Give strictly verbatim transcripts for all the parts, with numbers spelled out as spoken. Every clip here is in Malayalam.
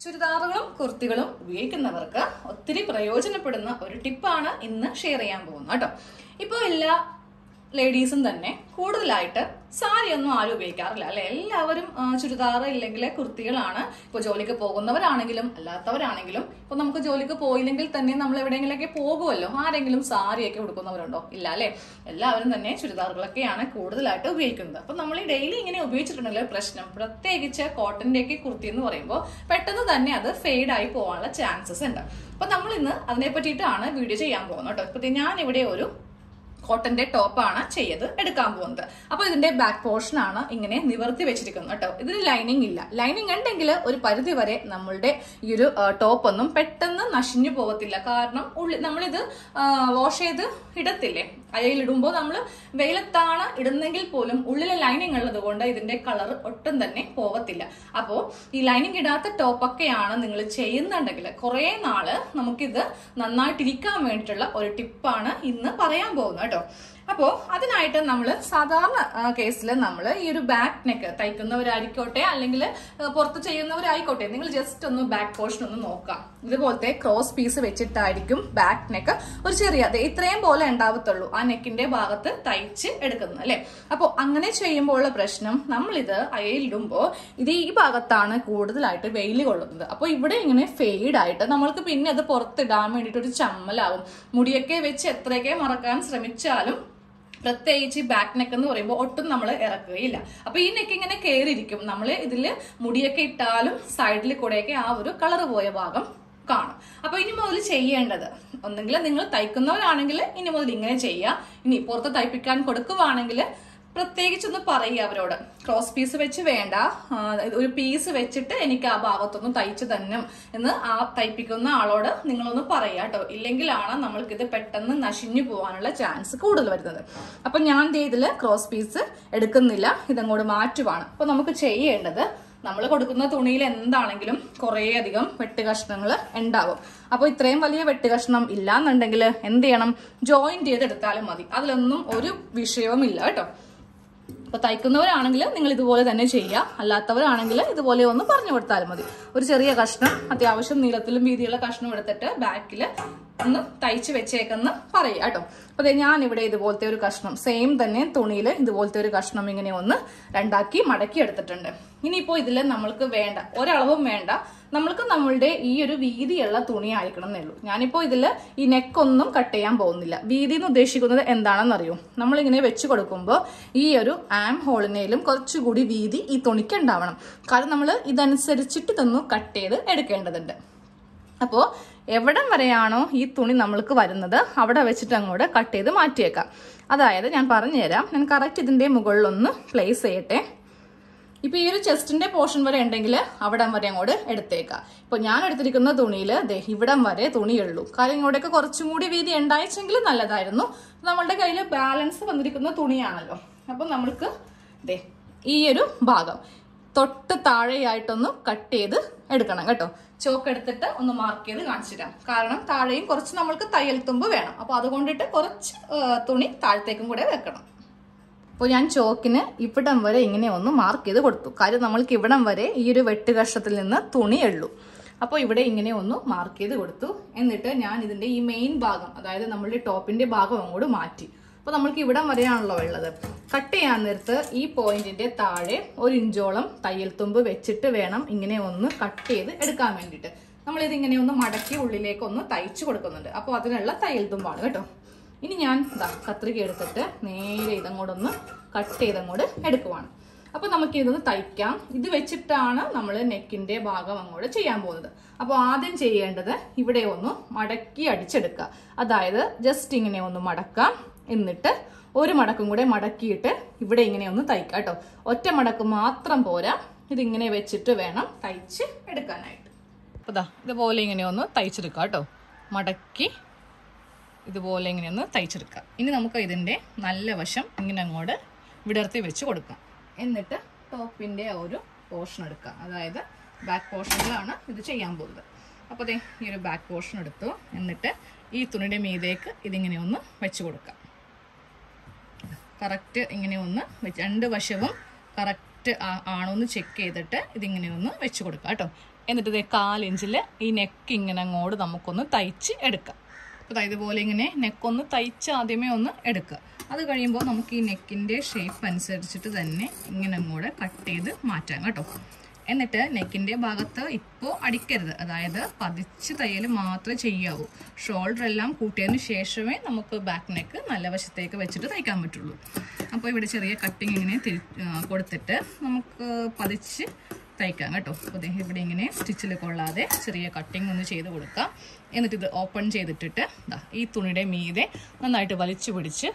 ചുരിദാറുകളും കുർത്തികളും ഉപയോഗിക്കുന്നവർക്ക് ഒത്തിരി പ്രയോജനപ്പെടുന്ന ഒരു ടിപ്പാണ് ഇന്ന് ഷെയർ ചെയ്യാൻ പോകുന്നത് കേട്ടോ. ഇപ്പോൾ എല്ലാ ലേഡീസും തന്നെ കൂടുതലായിട്ട് സാരി ഒന്നും ആരും ഉപയോഗിക്കാറില്ല അല്ലെ. എല്ലാവരും ചുരിദാർ ഇല്ലെങ്കിൽ കുർത്തികളാണ്. ഇപ്പോൾ ജോലിക്ക് പോകുന്നവരാണെങ്കിലും അല്ലാത്തവരാണെങ്കിലും ഇപ്പൊ നമുക്ക് ജോലിക്ക് പോയില്ലെങ്കിൽ തന്നെ നമ്മൾ എവിടെയെങ്കിലൊക്കെ പോകുമല്ലോ, ആരെങ്കിലും സാരിയൊക്കെ ഉടുക്കുന്നവരുണ്ടോ? ഇല്ല അല്ലെ. എല്ലാവരും തന്നെ ചുരിദാറുകളൊക്കെയാണ് കൂടുതലായിട്ട് ഉപയോഗിക്കുന്നത്. അപ്പൊ നമ്മൾ ഈ ഡെയിലി ഇങ്ങനെ ഉപയോഗിച്ചിട്ടുണ്ടെങ്കിൽ പ്രശ്നം, പ്രത്യേകിച്ച് കോട്ടന്റെ ഒക്കെ കുർത്തി എന്ന് പറയുമ്പോൾ പെട്ടെന്ന് തന്നെ അത് ഫെയ്ഡ് ആയി പോകാനുള്ള ചാൻസസ് ഉണ്ട്. അപ്പൊ നമ്മൾ ഇന്ന് അതിനെ പറ്റിയിട്ടാണ് വീഡിയോ ചെയ്യാൻ പോകുന്നത് കേട്ടോ. ഇപ്പൊ ഞാൻ ഇവിടെ ഒരു കോട്ടന്റെ ടോപ്പാണ് ചെയ്ത് എടുക്കാൻ പോകുന്നത്. അപ്പൊ ഇതിന്റെ ബാക്ക് പോർഷൻ ആണ് ഇങ്ങനെ നിവർത്തി വെച്ചിരിക്കുന്നത് കേട്ടോ. ഇതിന് ലൈനിങ് ഇല്ല. ലൈനിങ് ഉണ്ടെങ്കിൽ ഒരു പരിധി വരെ നമ്മളുടെ ഈ ഒരു ടോപ്പ് ഒന്നും പെട്ടെന്ന് നശിഞ്ഞു പോകത്തില്ല. കാരണം ഉള്ളിൽ നമ്മളിത് വാഷ് ചെയ്ത് ഇടത്തില്ലേ, അയയിലിടുമ്പോൾ നമ്മൾ വെയിലത്താണ് ഇടുന്നെങ്കിൽ പോലും ഉള്ളിലെ ലൈനിങ് ഉള്ളത് കൊണ്ട് ഇതിന്റെ കളർ ഒട്ടും തന്നെ പോകത്തില്ല. അപ്പോ ഈ ലൈനിങ് ഇടാത്ത ടോപ്പൊക്കെയാണ് നിങ്ങൾ ചെയ്യുന്നുണ്ടെങ്കിൽ കുറെ നാള് നമുക്കിത് നന്നായിട്ടിരിക്കാൻ വേണ്ടിയിട്ടുള്ള ഒരു ടിപ്പാണ് ഇന്ന് പറയാൻ പോകുന്നത് കേട്ടോ. അപ്പോ അതിനായിട്ട് നമ്മൾ സാധാരണ കേസിൽ നമ്മൾ ഈ ഒരു ബാക്ക് നെക്ക് തയ്ക്കുന്നവരായിക്കോട്ടെ അല്ലെങ്കിൽ പുറത്ത് ചെയ്യുന്നവരായിക്കോട്ടെ, നിങ്ങൾ ജസ്റ്റ് ഒന്ന് ബാക്ക് പോർഷൻ ഒന്ന് നോക്കാം. ഇതുപോലത്തെ ക്രോസ് പീസ് വെച്ചിട്ടായിരിക്കും ബാക്ക് നെക്ക് ഒരു ചെറിയ ഇത്രയും പോലെ ഉണ്ടാവത്തുള്ളൂ ആ നെക്കിന്റെ ഭാഗത്ത് തയ്ച്ച് എടുക്കുന്നത് അല്ലെ. അപ്പോൾ അങ്ങനെ ചെയ്യുമ്പോൾ ഉള്ള പ്രശ്നം, നമ്മളിത് അയയിലിടുമ്പോൾ ഇത് ഈ ഭാഗത്താണ് കൂടുതലായിട്ട് വെയിൽ കൊള്ളുന്നത്. അപ്പോൾ ഇവിടെ ഇങ്ങനെ ഫെയ്ഡ് ആയിട്ട് നമ്മൾക്ക് പിന്നെ അത് പുറത്തിടാൻ വേണ്ടിയിട്ട് ഒരു ചമ്മലാവും. മുടിയൊക്കെ വെച്ച് എത്രയൊക്കെ മറക്കാൻ ശ്രമിച്ചാലും പ്രത്യേകിച്ച് ബാക്ക് നെക്ക് എന്ന് പറയുമ്പോൾ ഒട്ടും നമ്മൾ ഇറക്കുകയില്ല. അപ്പൊ ഈ നെക്ക് ഇങ്ങനെ കയറിയിരിക്കും. നമ്മൾ ഇതില് മുടിയൊക്കെ ഇട്ടാലും സൈഡിൽ കൂടെയൊക്കെ ആ ഒരു കളർ പോയ ഭാഗം കാണും. അപ്പൊ ഇനി മുതൽ ചെയ്യേണ്ടത്, ഒന്നെങ്കിൽ നിങ്ങൾ തയ്ക്കുന്നവരാണെങ്കിൽ ഇനി മുതൽ ഇങ്ങനെ ചെയ്യുക. ഇനി പുറത്ത് തയ്പ്പിക്കാൻ കൊടുക്കുവാണെങ്കിൽ പ്രത്യേകിച്ചൊന്ന് പറയുക അവരോട്, ക്രോസ് പീസ് വെച്ച് വേണ്ട, ഒരു പീസ് വെച്ചിട്ട് എനിക്ക് ആ ഭാഗത്തൊന്നും തയ്ച്ചു തന്നെ എന്ന് ആ തയ്പ്പിക്കുന്ന ആളോട് നിങ്ങളൊന്ന് പറയുക കേട്ടോ. ഇല്ലെങ്കിലാണ് നമ്മൾക്കിത് പെട്ടെന്ന് നശിഞ്ഞു പോകാനുള്ള ചാൻസ് കൂടുതൽ വരുന്നത്. അപ്പൊ ഞാൻ ഇതില് ക്രോസ് പീസ് എടുക്കുന്നില്ല, ഇതങ്ങോട്ട് മാറ്റുവാണ്. അപ്പൊ നമുക്ക് ചെയ്യേണ്ടത്, നമ്മൾ കൊടുക്കുന്ന തുണിയിൽ എന്താണെങ്കിലും കുറേ അധികം വെട്ട് കഷ്ണങ്ങൾ ഉണ്ടാവും. അപ്പോൾ ഇത്രയും വലിയ വെട്ട് കഷ്ണം ഇല്ലാന്നുണ്ടെങ്കിൽ എന്ത് ചെയ്യണം, ജോയിന്റ് ചെയ്തെടുത്താലും മതി. അതിലൊന്നും ഒരു വിഷയവും ഇല്ല കേട്ടോ. അപ്പൊ തയ്ക്കുന്നവരാണെങ്കിൽ നിങ്ങൾ ഇതുപോലെ തന്നെ ചെയ്യുക, അല്ലാത്തവരാണെങ്കിൽ ഇതുപോലെ ഒന്ന് പറഞ്ഞു കൊടുത്താലും മതി. ഒരു ചെറിയ കഷ്ണം, അത്യാവശ്യം നീളത്തിലും വീതിയുള്ള കഷ്ണം എടുത്തിട്ട് ബാക്കില് ഒന്ന് തയ്ച്ച് വെച്ചേക്കെന്ന് പറയുക കേട്ടോ. അപ്പൊ ഞാൻ ഇവിടെ ഇതുപോലത്തെ ഒരു കഷ്ണം സെയിം തന്നെ തുണിയിൽ ഇതുപോലത്തെ ഒരു കഷ്ണം ഇങ്ങനെ ഒന്ന് രണ്ടാക്കി മടക്കി എടുത്തിട്ടുണ്ട്. ഇനിയിപ്പോ ഇതിൽ നമ്മൾക്ക് വേണ്ട ഒരളവും വേണ്ട, നമ്മൾക്ക് നമ്മളുടെ ഈ ഒരു വീതിയുള്ള തുണി ആയിരിക്കണം എന്നേ ഉള്ളൂ. ഞാനിപ്പോ ഇതില് ഈ നെക്കൊന്നും കട്ട് ചെയ്യാൻ പോകുന്നില്ല. വീതി എന്ന് ഉദ്ദേശിക്കുന്നത് എന്താണെന്ന് അറിയോ, നമ്മളിങ്ങനെ വെച്ച് കൊടുക്കുമ്പോൾ ഈ ഒരു ആം ഹോളിനേലും കുറച്ചുകൂടി വീതി ഈ തുണിക്ക് ഉണ്ടാവണം. കാരണം നമ്മൾ ഇതനുസരിച്ചിട്ട് ഇതൊന്ന് കട്ട് ചെയ്ത് എടുക്കേണ്ടതുണ്ട്. അപ്പോൾ എവിടം വരെയാണോ ഈ തുണി നമ്മൾക്ക് വരുന്നത് അവിടെ വെച്ചിട്ട് അങ്ങോട്ട് കട്ട് ചെയ്ത് മാറ്റിയേക്കാം. അതായത് ഞാൻ പറഞ്ഞുതരാം, ഞാൻ കറക്റ്റ് ഇതിന്റെ മുകളിലൊന്ന് പ്ലേസ് ചെയ്യട്ടെ. ഇപ്പൊ ഈ ഒരു ചെസ്റ്റിന്റെ പോർഷൻ വരെ ഉണ്ടെങ്കിൽ അവിടം വരെ അങ്ങോട്ട് എടുത്തേക്കാം. ഇപ്പൊ ഞാൻ എടുത്തിരിക്കുന്ന തുണിയിൽ ദേ ഇവിടം വരെ തുണിയുള്ളൂ. കാര്യം ഇങ്ങോട്ടൊക്കെ കുറച്ചും കൂടി വീതി ഉണ്ടായിച്ചെങ്കിൽ നല്ലതായിരുന്നു. നമ്മളുടെ കയ്യിൽ ബാലൻസ് വന്നിരിക്കുന്ന തുണിയാണല്ലോ. അപ്പൊ നമ്മൾക്ക് ദേ ഈ ഒരു ഭാഗം തൊട്ട് താഴെയായിട്ടൊന്ന് കട്ട് ചെയ്ത് എടുക്കണം കേട്ടോ. ചോക്ക് എടുത്തിട്ട് ഒന്ന് മാർക്ക് ചെയ്ത് കാണിച്ചു തരാം. കാരണം താഴെയും കുറച്ച് നമ്മൾക്ക് തയ്യൽ തുമ്പ് വേണം. അപ്പൊ അതുകൊണ്ടിട്ട് കുറച്ച് തുണി താഴത്തേക്കും കൂടെ വെക്കണം. അപ്പോൾ ഞാൻ ചോക്കിന് ഇവിടം വരെ ഇങ്ങനെ ഒന്ന് മാർക്ക് ചെയ്ത് കൊടുത്തു. കാര്യം നമ്മൾക്ക് ഇവിടം വരെ ഈ ഒരു വെട്ട് കഷ്ണത്തിൽ നിന്ന് തുണി ഉള്ളൂ. അപ്പോൾ ഇവിടെ ഇങ്ങനെ ഒന്ന് മാർക്ക് ചെയ്ത് കൊടുത്തു. എന്നിട്ട് ഞാൻ ഇതിന്റെ ഈ മെയിൻ ഭാഗം, അതായത് നമ്മളുടെ ടോപ്പിന്റെ ഭാഗം അങ്ങോട്ട് മാറ്റി. അപ്പൊ നമ്മൾക്ക് ഇവിടം വരെയാണല്ലോ ഉള്ളത്. കട്ട് ചെയ്യാൻ നേരത്ത് ഈ പോയിന്റിന്റെ താഴെ ഒരു ഇഞ്ചോളം തയ്യൽ തുമ്പ് വെച്ചിട്ട് വേണം ഇങ്ങനെ ഒന്ന് കട്ട് ചെയ്ത് എടുക്കാൻ വേണ്ടിയിട്ട്. നമ്മളിത് ഇങ്ങനെ ഒന്ന് മടക്കി ഉള്ളിലേക്ക് ഒന്ന് തയ്ച്ചു കൊടുക്കുന്നുണ്ട്. അപ്പോൾ അതിനുള്ള തയ്യൽ തുമ്പാണ് കേട്ടോ. ഇനി ഞാൻ ഇതാ കത്രിക എടുത്തിട്ട് നേരെ ഇതങ്ങോട്ടൊന്ന് കട്ട് ചെയ്തങ്ങോട്ട് എടുക്കുവാണ്. അപ്പൊ നമുക്ക് ഇതൊന്ന് തയ്ക്കാം. ഇത് വെച്ചിട്ടാണ് നമ്മൾ നെക്കിന്റെ ഭാഗം അങ്ങോട്ട് ചെയ്യാൻ പോകുന്നത്. അപ്പോൾ ആദ്യം ചെയ്യേണ്ടത് ഇവിടെ ഒന്ന് മടക്കി അടിച്ചെടുക്കുക. അതായത് ജസ്റ്റ് ഇങ്ങനെ ഒന്ന് മടക്കാം. എന്നിട്ട് ഒരു മടക്കും കൂടെ മടക്കിയിട്ട് ഇവിടെ ഇങ്ങനെ ഒന്ന് തയ്ക്കാം കേട്ടോ. ഒറ്റ മടക്ക് മാത്രം പോരാ, ഇതിങ്ങനെ വെച്ചിട്ട് വേണം തയ്ച്ച് എടുക്കാനായിട്ട്. അപ്പൊ ദാ ഇതുപോലെ ഇങ്ങനെ ഒന്ന് തയ്ച്ചെടുക്കാം കേട്ടോ. മടക്കി ഇതുപോലെ ഇങ്ങനെ ഒന്ന് തയ്ച്ചെടുക്കാം. ഇനി നമുക്ക് ഇതിന്റെ നല്ല വശം ഇങ്ങനെ അങ്ങോട്ട് വിടർത്തി വെച്ച് കൊടുക്കാം. എന്നിട്ട് ടോപ്പിന്റെ ആ ഒരു പോർഷൻ എടുക്കാം. അതായത് ബാക്ക് പോർഷനിലാണ് ഇത് ചെയ്യാൻ പോകുന്നത്. അപ്പോൾ ദേ ഈ ഒരു ബാക്ക് പോർഷൻ എടുത്തു. എന്നിട്ട് ഈ തുണിയുടെ മീതേക്ക് ഇതിങ്ങനെ ഒന്ന് വെച്ച് കൊടുക്കാം. കറക്റ്റ് ഇങ്ങനെ ഒന്ന് രണ്ട് വശവും കറക്റ്റ് ആണോ എന്ന് ചെക്ക് ചെയ്തിട്ട് ഇതിങ്ങനെ ഒന്ന് വെച്ച് കൊടുക്കാം കേട്ടോ. എന്നിട്ട് ഇതേ കാലിഞ്ചിൽ ഈ നെക്ക് ഇങ്ങനെ അങ്ങോട്ട് നമുക്കൊന്ന് തയ്ച്ച് എടുക്കാം. അപ്പോൾ ഇതുപോലെ ഇങ്ങനെ നെക്കൊന്ന് തയ്ച്ച് ആദ്യമേ ഒന്ന് എടുക്കുക. അത് കഴിയുമ്പോൾ നമുക്ക് ഈ നെക്കിൻ്റെ ഷേപ്പ് അനുസരിച്ചിട്ട് തന്നെ ഇങ്ങനെ അങ്ങോട്ട് കട്ട് ചെയ്ത് മാറ്റാം കേട്ടോ. എന്നിട്ട് നെക്കിൻ്റെ ഭാഗത്ത് ഇപ്പോൾ അടിക്കരുത്, അതായത് പതിച്ച് തയ്യൽ മാത്രമേ ചെയ്യാവൂ. ഷോൾഡർ എല്ലാം കൂട്ടിയതിന് ശേഷമേ നമുക്ക് ബാക്ക് നെക്ക് നല്ല വശത്തേക്ക് വെച്ചിട്ട് തയ്ക്കാൻ പറ്റുള്ളൂ. അപ്പോൾ ഇവിടെ ചെറിയ കട്ടിങ് ഇങ്ങനെ തിരി കൊടുത്തിട്ട് നമുക്ക് പതിച്ച് തയ്ക്കാം കേട്ടോ. അപ്പോൾ ഇവിടെ ഇങ്ങനെ സ്റ്റിച്ചിൽ കൊള്ളാതെ ചെറിയ കട്ടിങ് ഒന്ന് ചെയ്ത് കൊടുക്കാം. എന്നിട്ട് ഇത് ഓപ്പൺ ചെയ്തിട്ടിട്ട് ഈ തുണിയുടെ മീതെ നന്നായിട്ട് വലിച്ചു പിടിച്ച്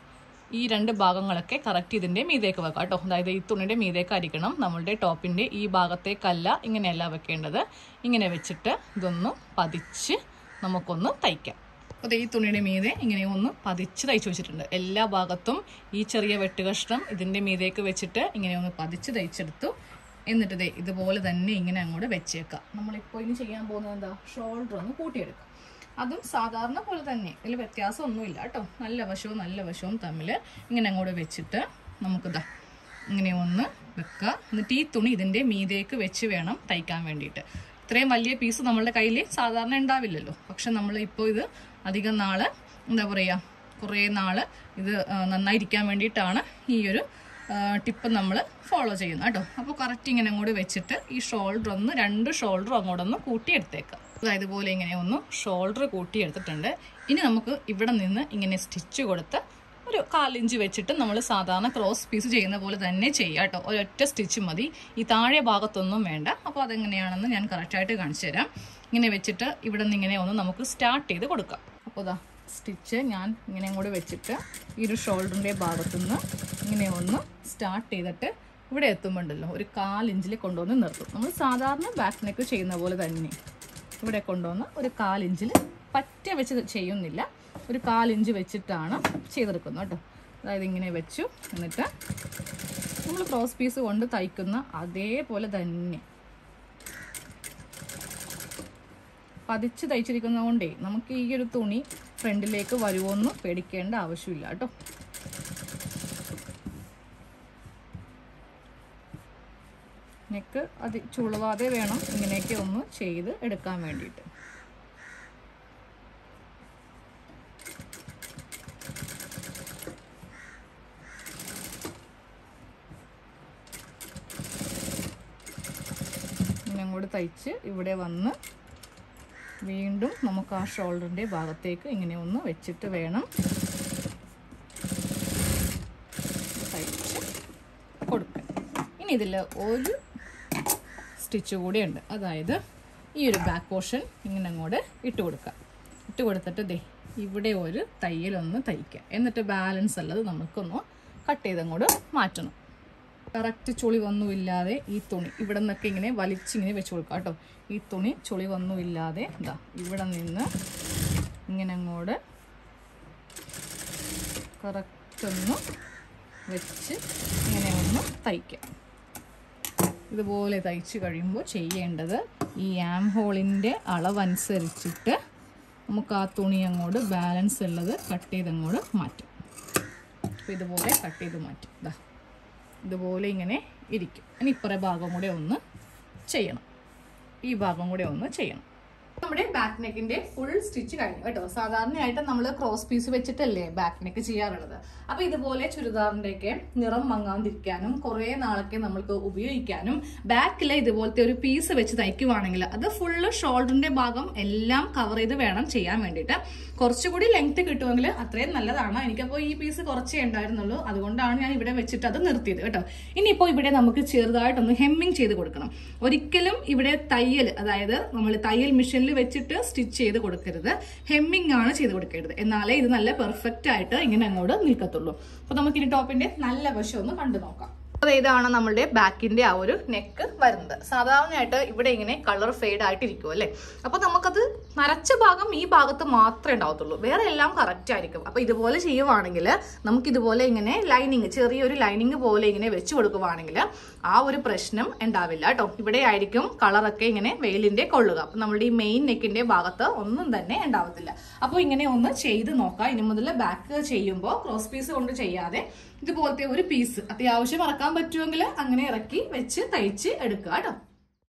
ഈ രണ്ട് ഭാഗങ്ങളൊക്കെ കറക്റ്റ് ഇതിൻ്റെ മീതേക്ക് വെക്കാം കേട്ടോ. അതായത് ഈ തുണിയുടെ മീതേക്ക് അരിക്കണം, നമ്മളുടെ ടോപ്പിൻ്റെ ഈ ഭാഗത്തേക്കല്ല ഇങ്ങനെയല്ല വെക്കേണ്ടത്. ഇങ്ങനെ വെച്ചിട്ട് ഇതൊന്ന് പതിച്ച് നമുക്കൊന്ന് തയ്ക്കാം. അപ്പോൾ ഈ തുണിയുടെ മീതെ ഇങ്ങനെ ഒന്ന് പതിച്ച് തയ്ച്ചു വെച്ചിട്ടുണ്ട്. എല്ലാ ഭാഗത്തും ഈ ചെറിയ വെട്ടുകഷ്ണം ഇതിൻ്റെ മീതേക്ക് വെച്ചിട്ട് ഇങ്ങനെ ഒന്ന് പതിച്ച് തയ്ച്ചെടുത്തു. എന്നിട്ട് ദേ ഇതുപോലെ തന്നെ ഇങ്ങനെ അങ്ങോട്ട് വെച്ചേക്കാം. നമ്മളിപ്പോൾ ഇനി ചെയ്യാൻ പോകുന്നത് എന്താ, ഷോൾഡർ ഒന്ന് കൂട്ടിയെടുക്കാം. അതും സാധാരണ പോലെ തന്നെ, ഇതിൽ വ്യത്യാസമൊന്നുമില്ല കേട്ടോ. നല്ല വശവും നല്ല വശവും തമ്മിൽ ഇങ്ങനെ അങ്ങോട്ട് വെച്ചിട്ട് നമുക്കിതാ ഇങ്ങനെ ഒന്ന് വെക്കുക. എന്നിട്ട് ഈ തുണി ഇതിൻ്റെ മീതേക്ക് വെച്ച് വേണം തയ്ക്കാൻ വേണ്ടിയിട്ട്. ഇത്രയും വലിയ പീസ് നമ്മളുടെ കയ്യിൽ സാധാരണ ഉണ്ടാവില്ലല്ലോ. പക്ഷെ നമ്മൾ ഇപ്പോൾ ഇത് അധികം നാൾ എന്താ പറയുക, കുറേ നാൾ ഇത് നന്നായിരിക്കാൻ വേണ്ടിയിട്ടാണ് ഈ ഒരു ടിപ്പ് നമ്മൾ ഫോളോ ചെയ്യുന്നത് കേട്ടോ. അപ്പോൾ കറക്റ്റ് ഇങ്ങനെ അങ്ങോട്ട് വെച്ചിട്ട് ഈ ഷോൾഡർ ഒന്ന് രണ്ട് ഷോൾഡറും അങ്ങോട്ടൊന്ന് കൂട്ടിയെടുത്തേക്കാം. അതായത് പോലെ ഇങ്ങനെ ഒന്ന് ഷോൾഡർ കൂട്ടിയെടുത്തിട്ടുണ്ട്. ഇനി നമുക്ക് ഇവിടെ നിന്ന് ഇങ്ങനെ സ്റ്റിച്ച് കൊടുത്ത് ഒരു കാലിഞ്ച് വെച്ചിട്ട് നമ്മൾ സാധാരണ ക്രോസ് പീസ് ചെയ്യുന്ന പോലെ തന്നെ ചെയ്യാം കേട്ടോ. ഒരൊറ്റ സ്റ്റിച്ച് മതി, ഈ താഴെ ഭാഗത്തൊന്നും വേണ്ട. അപ്പോൾ അതെങ്ങനെയാണെന്ന് ഞാൻ കറക്റ്റായിട്ട് കാണിച്ചു തരാം. ഇങ്ങനെ വെച്ചിട്ട് ഇവിടെ നിന്ന് ഇങ്ങനെ ഒന്ന് നമുക്ക് സ്റ്റാർട്ട് ചെയ്ത് കൊടുക്കാം. അപ്പോൾ ഇതാ സ്റ്റിച്ച് ഞാൻ ഇങ്ങനെ കൂടെ വെച്ചിട്ട് ഈ ഒരു ഷോൾഡറിൻ്റെ ഭാഗത്തുനിന്ന് ഇങ്ങനെ ഒന്ന് സ്റ്റാർട്ട് ചെയ്തിട്ട് ഇവിടെ എത്തുമ്പോണ്ടല്ലോ ഒരു കാലിഞ്ചിൽ കൊണ്ടുവന്ന് നിർത്തും. നമ്മൾ സാധാരണ ബാക്ക് നെക്ക് ചെയ്യുന്ന പോലെ തന്നെ ഇവിടെ കൊണ്ടുവന്ന് ഒരു കാലിഞ്ചിൽ പറ്റ വെച്ച് ചെയ്യുന്നില്ല, ഒരു കാലിഞ്ച് വെച്ചിട്ടാണ് ചെയ്തെടുക്കുന്നത് കേട്ടോ. അതായത് ഇങ്ങനെ വെച്ചു. എന്നിട്ട് നമ്മൾ ക്രോസ് പീസ് കൊണ്ട് തയ്ക്കുന്ന അതേപോലെ തന്നെ പതിച്ച് തയ്ച്ചിരിക്കുന്നത് കൊണ്ടേ നമുക്ക് ഈ ഒരു തുണി ഫ്രണ്ടിലേക്ക് വരുമോന്ന് പേടിക്കേണ്ട ആവശ്യമില്ല കേട്ടോ. നെക്ക് അത് ചുളുവാതെ വേണം ഇങ്ങനെയൊക്കെ ഒന്ന് ചെയ്ത് എടുക്കാൻ വേണ്ടിയിട്ട്. ഇങ്ങനെ കൂടെ തയ്ച്ച് ഇവിടെ വന്ന് വീണ്ടും നമുക്ക് ആ ഷോൾഡറിൻ്റെ ഭാഗത്തേക്ക് ഇങ്ങനെ ഒന്ന് വെച്ചിട്ട് വേണം തയ്ച്ച് കൊടുക്കാൻ. ഇനി ഇതിൽ ഒരു സ്റ്റിച്ച് കൂടിയുണ്ട്, അതായത് ഈ ഒരു ബാക്ക് പോർഷൻ ഇങ്ങനെ അങ്ങോട്ട് ഇട്ട് കൊടുക്കുക. ഇട്ട് കൊടുത്തിട്ട് ദേ ഇവിടെ ഒരു തയ്യലൊന്ന് തയ്ക്കുക. എന്നിട്ട് ബാലൻസ് ഉള്ളത് നമുക്കൊന്ന് കട്ട് ചെയ്തങ്ങോട്ട് മാറ്റണം. കറക്റ്റ് ചുളിവൊന്നുമില്ലാതെ ഈ തുണി ഇവിടെ നിന്നൊക്കെ ഇങ്ങനെ വലിച്ചിങ്ങനെ വെച്ച് കൊടുക്കുക കേട്ടോ. ഈ തുണി ചുളിവൊന്നുമില്ലാതെ ഇതാ ഇവിടെ നിന്ന് ഇങ്ങനെ അങ്ങോട്ട് കറക്റ്റ് ഒന്ന് വെച്ച് ഇങ്ങനെ ഒന്ന് തയ്ക്കാം. ഇതുപോലെ തയ്ച്ച് കഴിയുമ്പോൾ ചെയ്യേണ്ടത് ഈ ആം ഹോളിൻ്റെ അളവനുസരിച്ചിട്ട് നമുക്ക് ആ തുണി അങ്ങോട്ട് ബാലൻസ് ഉള്ളത് കട്ട് ചെയ്തങ്ങോട്ട് മാറ്റും. അപ്പോൾ ഇതുപോലെ കട്ട് ചെയ്ത് മാറ്റും. ഇതാ ഇതുപോലെ ഇങ്ങനെ ഇരിക്കും. ഇനി ഇപ്പുറേ ഭാഗം കൂടെ ഒന്ന് ചെയ്യണം, ഈ ഭാഗം കൂടെ ഒന്ന് ചെയ്യണം. നമ്മുടെ ബാക്ക് നെക്കിന്റെ ഫുൾ സ്റ്റിച്ച് കഴിഞ്ഞു കേട്ടോ. സാധാരണയായിട്ട് നമ്മൾ ക്രോസ് പീസ് വെച്ചിട്ടല്ലേ ബാക്ക് നെക്ക് ചെയ്യാറുള്ളത്. അപ്പൊ ഇതുപോലെ ചുരിദാറിന്റെ ഒക്കെ നിറം മങ്ങാതിരിക്കാനും കുറെ നാളൊക്കെ നമ്മൾക്ക് ഉപയോഗിക്കാനും ബാക്കിലെ ഇതുപോലത്തെ ഒരു പീസ് വെച്ച് തയ്ക്കുവാണെങ്കിൽ അത് ഫുള്ള് ഷോൾഡറിന്റെ ഭാഗം എല്ലാം കവർ ചെയ്ത് വേണം ചെയ്യാൻ വേണ്ടിയിട്ട്. കുറച്ചുകൂടി ലെങ്ത് കിട്ടുമെങ്കിൽ അത്രയും നല്ലതാണ്. എനിക്കപ്പോൾ ഈ പീസ് കുറച്ചേ ഉണ്ടായിരുന്നുള്ളൂ, അതുകൊണ്ടാണ് ഞാൻ ഇവിടെ വെച്ചിട്ട് അത് നിർത്തിയത് കേട്ടോ. ഇനിയിപ്പോൾ ഇവിടെ നമുക്ക് ചെറുതായിട്ടൊന്ന് ഹെമ്മിങ് ചെയ്ത് കൊടുക്കണം. ഒരിക്കലും ഇവിടെ തയ്യൽ, അതായത് നമ്മൾ തയ്യൽ മെഷീനിൽ വെച്ചിട്ട് സ്റ്റിച്ച് ചെയ്ത് കൊടുക്കരുത്, ഹെമ്മിങ് ആണ് ചെയ്ത് കൊടുക്കരുത്. എന്നാലേ ഇത് നല്ല പെർഫെക്റ്റ് ആയിട്ട് ഇങ്ങനെ അങ്ങോട്ട് നിൽക്കത്തുള്ളൂ. അപ്പൊ നമുക്ക് ഇനി ടോപ്പിന്റെ നല്ല വശം ഒന്ന് കണ്ടു നോക്കാം. അപ്പോൾ ഇതാണ് നമ്മളുടെ ബാക്കിന്റെ ആ ഒരു നെക്ക് വരുന്നത്. സാധാരണയായിട്ട് ഇവിടെ ഇങ്ങനെ കളർ ഫെയ്ഡ് ആയിട്ടിരിക്കും അല്ലേ. അപ്പൊ നമുക്കത് നരച്ച ഭാഗം ഈ ഭാഗത്ത് മാത്രമേ ഉണ്ടാവത്തുള്ളൂ, വേറെ എല്ലാം കറക്റ്റ് ആയിരിക്കും. അപ്പൊ ഇതുപോലെ ചെയ്യുവാണെങ്കിൽ നമുക്ക് ഇതുപോലെ ഇങ്ങനെ ലൈനിങ്, ചെറിയൊരു ലൈനിങ് പോലെ ഇങ്ങനെ വെച്ച് കൊടുക്കുവാണെങ്കിൽ ആ ഒരു പ്രശ്നം ഉണ്ടാവില്ല കേട്ടോ. ഇവിടെ ആയിരിക്കും കളറൊക്കെ ഇങ്ങനെ വെയിലിന്റെ കൊള്ളുക. അപ്പൊ നമ്മുടെ ഈ മെയിൻ നെക്കിന്റെ ഭാഗത്ത് ഒന്നും തന്നെ ഉണ്ടാവത്തില്ല. അപ്പോൾ ഇങ്ങനെ ഒന്ന് ചെയ്ത് നോക്കാം. ഇനി മുതൽ ബാക്ക് ചെയ്യുമ്പോൾ ക്രോസ് പീസ് കൊണ്ട് ചെയ്യാതെ ഇതുപോലത്തെ ഒരു പീസ് അത്യാവശ്യം ഇറക്കാൻ പറ്റുമെങ്കിൽ അങ്ങനെ ഇറക്കി വെച്ച് തയ്ച്ച് എടുക്കുക കേട്ടോ.